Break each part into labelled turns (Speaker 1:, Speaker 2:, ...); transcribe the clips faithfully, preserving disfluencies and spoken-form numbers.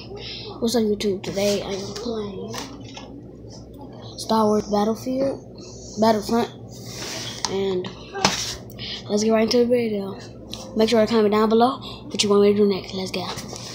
Speaker 1: What's up, YouTube? Today I am playing Star Wars Battlefield, Battlefront, and let's get right into the video. Make sure to comment down below what you want me to do next. Let's go.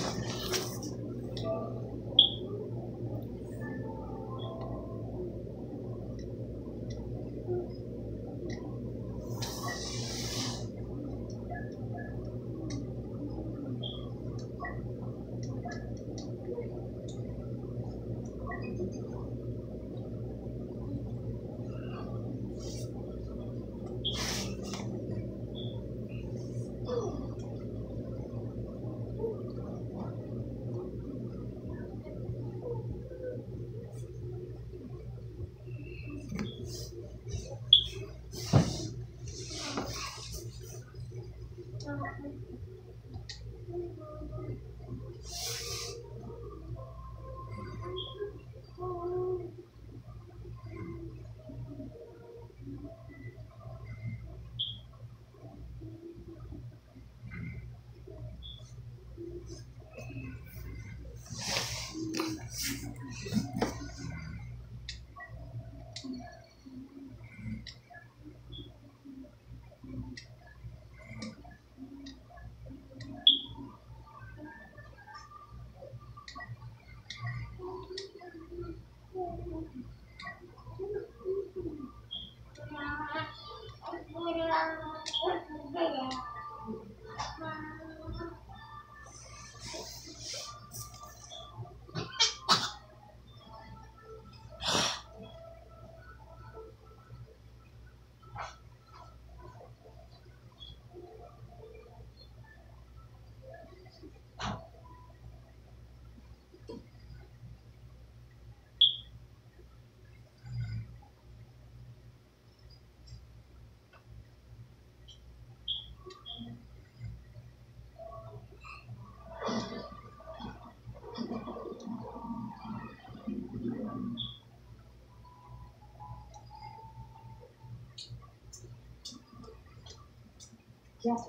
Speaker 2: Jasper,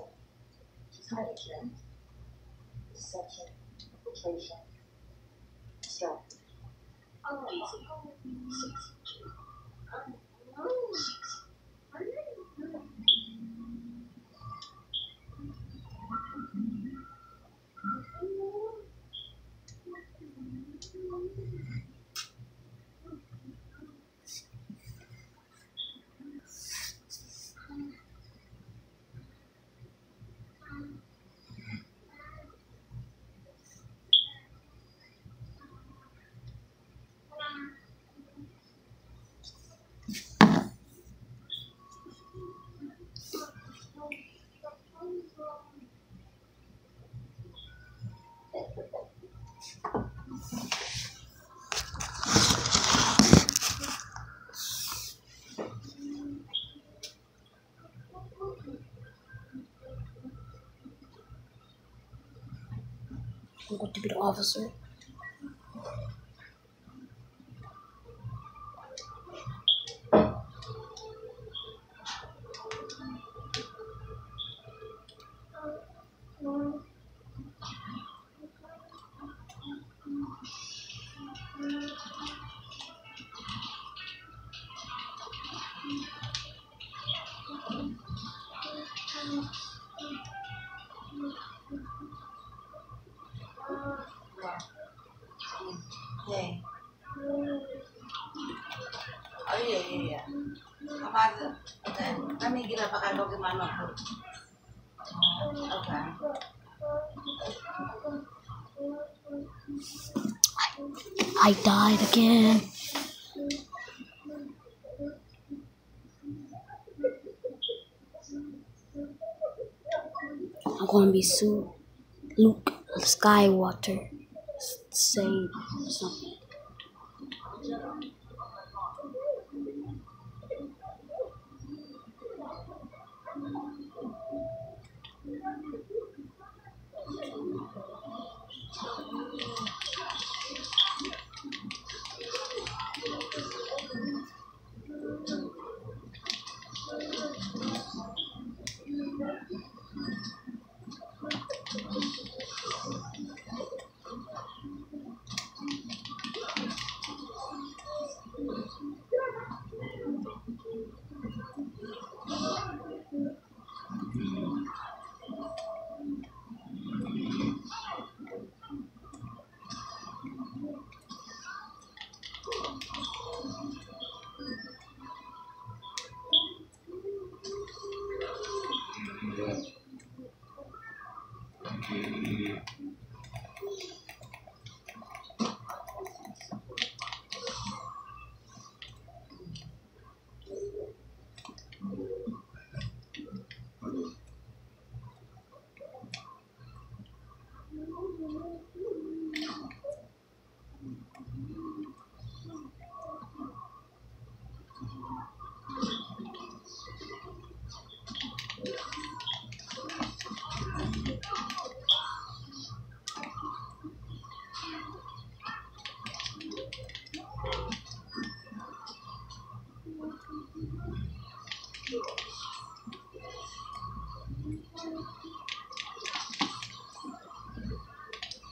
Speaker 2: hydrogen, deception, infiltration, strategy.
Speaker 1: I'm going to be the officer.
Speaker 2: Hey. Oh iya iya iya. Apa aja? Kami gila pakai bagaimana tuh? Oke.
Speaker 1: I died again. I'm going to be Sue, Luke Skywalker. Say something.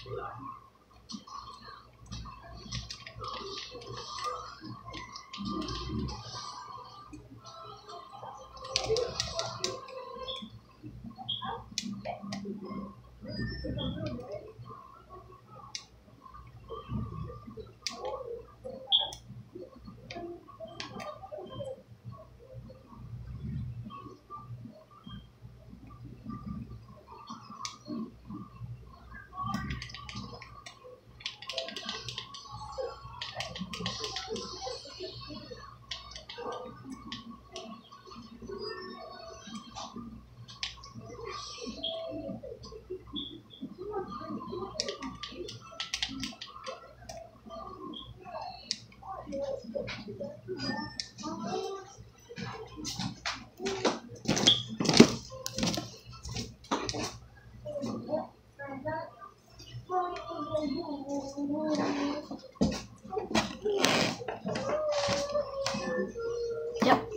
Speaker 1: Yep.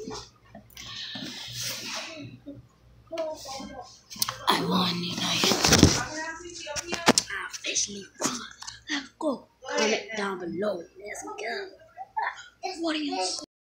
Speaker 1: I won tonight. I officially won. Let's go. Comment down below. Let's go. What do you